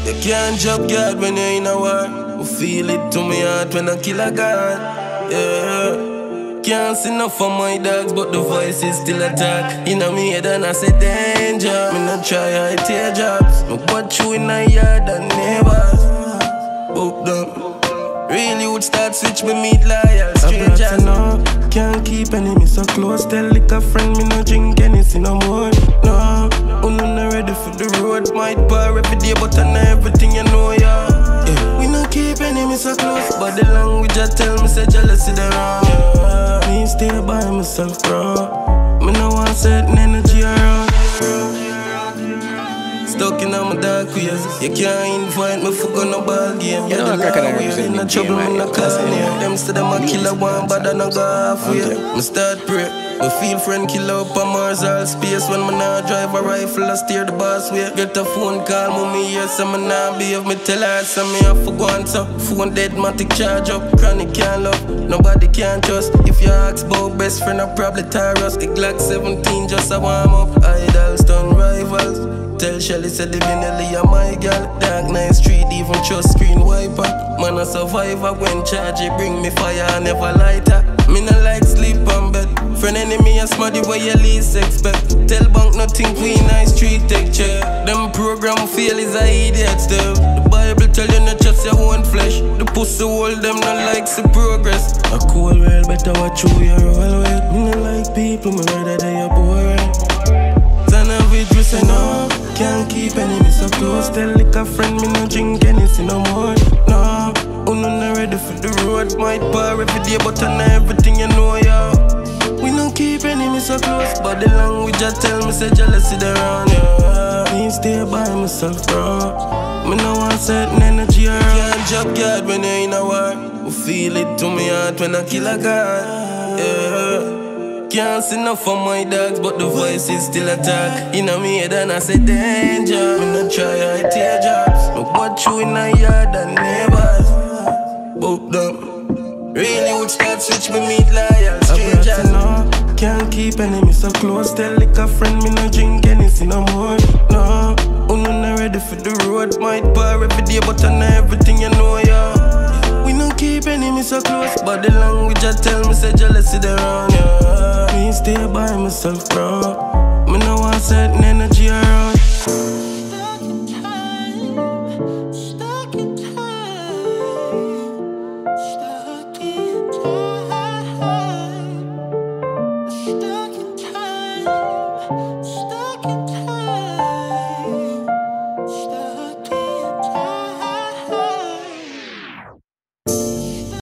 You can't drop guard when you're in a war. We feel it to me heart when I kill a god. Yeah. Can't see enough for my dogs, but the voice is still attack. You know me head and I say danger. Me not try I tear jobs. Me watch you in a yard and neighbors. Book them. Really would start switch me meet loyal strangers. No, can't keep enemies so close. Tell like a friend me no drink anything no more. No, I'm not ready for the road. Might bar every day, but I know everything you know, yeah. We no keep enemies so close, but the language I tell me say jealousy they wrong. Yeah. Me stay by myself, bro. Me no want certain energy around. Stuck in my dark ways. You can't invite me for no ball game. You know, we're in a trouble, I'm not calling you. Them say them a killer one, but I not go halfway. Me start pray. We feel friend killer up on Mars all space. When me nah drive a rifle, I steer the boss way. Get a phone call, mommy here, so me nah behave. Me tell her, so me have to go on top. Phone dead, matic charge up. Chronic can't love, nobody can trust. If you ask about best friend, I probably tire us. The Glock 17 just a warm up. Idols done rivals. Tell Shelly said the Vinelli are my girl. Dark Knight Street, even trust screen wiper. Man a survivor when charge it bring me fire, I never lighter. Me no like sleep on bed. Friend enemy a smarty where you least expect. Tell bank nothing clean, nice street take check. Them program fail is a idiot stuff. The Bible tell you not trust your own flesh. The pussy hold them not like the progress. A cool world better watch who you roll with. Me no like people, me rather they are boring. Son of it, we say no. Can't keep enemies so close. Tell like a friend me no drink anything no more. No, I'm not ready for the road. Might bar every day, but I know everything you know, yeah. We don't keep enemies so close, but the language I tell me say jealousy they wrong, yeah. Me stay by myself, bro. Me no want certain energy around. Can't drop guard when you're in a war. We feel it to me heart when I kill a god, yeah. Can't see enough for my dogs, but the voice is still attack. You know me head and I say danger. Me not try I tear jobs. Me watch you in a yard and neighbors. Book them. Really would start switch me meet loyal strangers. No, can't keep enemies so close. Tell like a friend me no drink anything no more. No, I'm not ready for the road. Might bar every day, but I know everything you know, yeah. We don't keep enemies so close, but the language I tell me say jealousy they wrong, yeah. Me stay by myself, bro. Me no want certain